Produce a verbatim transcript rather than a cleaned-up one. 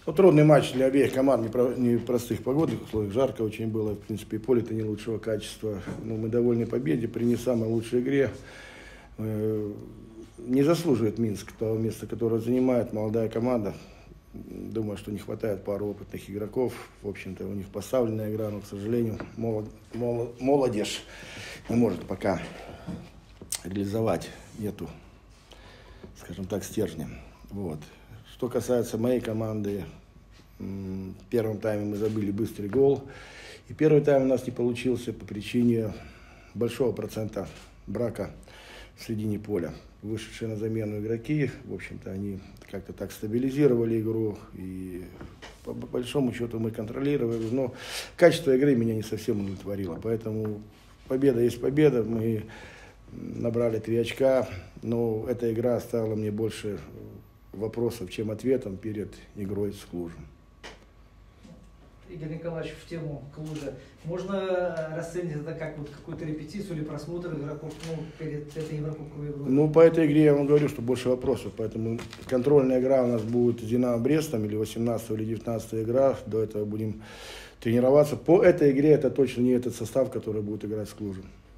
Ну, трудный матч для обеих команд, не в простых погодных условиях, жарко очень было, в принципе, и поле-то не лучшего качества. Но мы довольны победе, при не самой лучшей игре. Не заслуживает Минск того места, которое занимает молодая команда. Думаю, что не хватает пару опытных игроков. В общем-то, у них поставленная игра, но, к сожалению, молод, молод, молодежь не может пока реализовать эту, скажем так, стержня. Вот. Что касается моей команды, в первом тайме мы забили быстрый гол. И первый тайм у нас не получился по причине большого процента брака в середине поля. Вышедшие на замену игроки, в общем-то, они как-то так стабилизировали игру. И по большому счету мы контролировали. Но качество игры меня не совсем удовлетворило. Поэтому победа есть победа. Мы набрали три очка. Но эта игра оставила мне больше вопросов, чем ответом перед игрой с Клужем. Игорь Николаевич, в тему Клужа. Можно расценить это как вот какую-то репетицию или просмотр игроков, ну, перед этой Еврокубковой игрой? Ну, по этой игре я вам говорю, что больше вопросов. Поэтому контрольная игра у нас будет с Динамо Брестом, или восемнадцатая, или девятнадцатая игра. До этого будем тренироваться. По этой игре это точно не этот состав, который будет играть с Клужем.